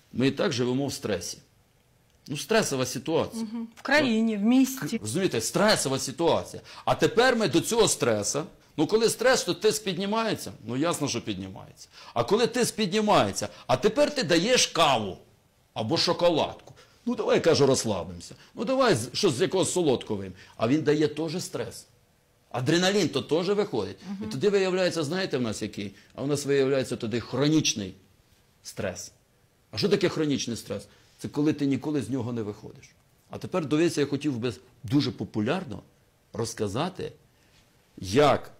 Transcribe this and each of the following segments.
ми і так живемо в стресі. Ну, стресова ситуація. В країні, в місті. Розумієте, стресова ситуація. А тепер ми до цього стресу, ну коли стрес, то тиск піднімається? Ну ясно, що піднімається. А коли тиск піднімається, а тепер ти даєш каву або шоколадку. Ну давай, кажу, розслабимося. Ну давай щось з якогось солодкого. А він дає теж стрес. Адреналін то теж виходить. І тоді виявляється, знаєте в нас який? А у нас виявляється тоді хронічний стрес. А що таке хронічний стрес? Це коли ти ніколи з нього не виходиш. А тепер, дивіться, я хотів би дуже популярно розказати, як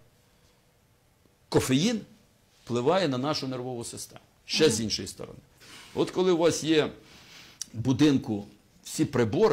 кофеїн впливає на нашу нервову систему. Ще з іншої сторони. От коли у вас є в будинку всі прибори,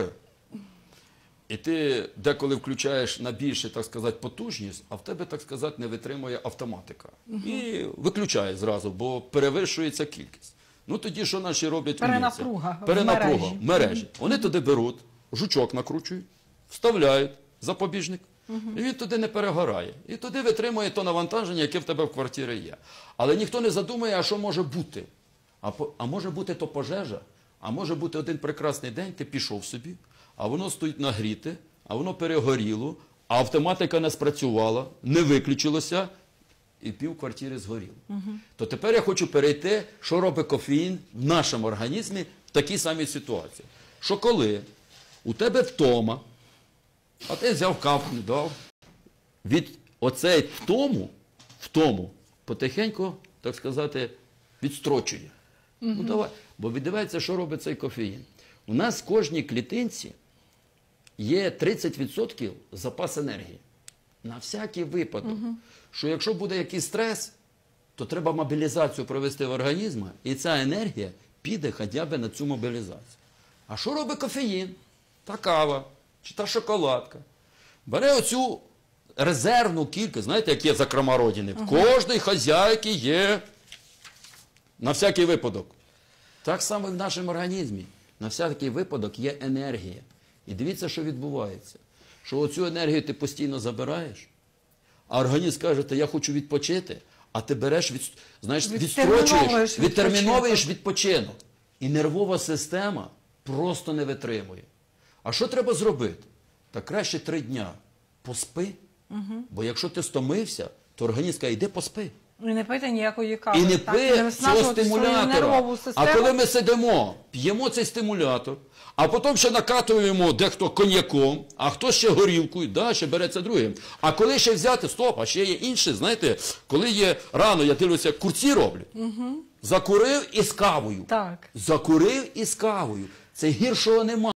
і ти деколи включаєш на більше, так сказати, потужність, а в тебе, так сказати, не витримує автоматика. І виключає зразу, бо перевищується кількість. Ну тоді що наші роблять? Перенапруга в мережі. Вони туди беруть, жучок накручують, вставляють запобіжник, і він туди не перегорає. І туди витримує то навантаження, яке в тебе в квартирі є. Але ніхто не задумує, а що може бути. А може бути то пожежа, а може бути один прекрасний день, ти пішов собі, а воно стоїть нагріте, а воно перегоріло, а автоматика не спрацювала, не виключилося, і пів квартири згоріло. То тепер я хочу перейти, що робить кофеїн в нашому організмі в такій самій ситуації. Що коли у тебе втома, а ти взяв кавку, дав, від оцей втому потихеньку, так сказати, відстрочує. Ну давай, бо віддивається, що робить цей кофеїн. У нас в кожній клітинці є 30% запас енергії. На всякий випадок. Що якщо буде якийсь стрес, то треба мобілізацію провести в організмі, і ця енергія піде хоча б на цю мобілізацію. А що робить кофеїн? Та кава, чи та шоколадка. Бере оцю резервну кількість, знаєте, як є закрома родини. В кожній хазяйки є на всякий випадок. Так само і в нашому організмі. На всякий випадок є енергія. І дивіться, що відбувається. Що оцю енергію ти постійно забираєш, а організм каже, я хочу відпочити, а ти береш, відстрочуєш, відтерміновуєш відпочинок. І нервова система просто не витримує. А що треба зробити? Та краще 3 дня поспи, бо якщо ти стомився, то організм каже, йди поспи. І не пийте ніякої кави. І не пий цього стимулятора. А коли ми сидимо, п'ємо цей стимулятор, а потім ще накатуємо дехто коньяком, а хто ще горілкою, да, ще береться другим. А коли ще взяти, стоп, а ще є інше, знаєте, коли є рано, я дивлюся, курці роблять. Закурив із кавою. Так. Закурив із кавою. Це гіршого немає.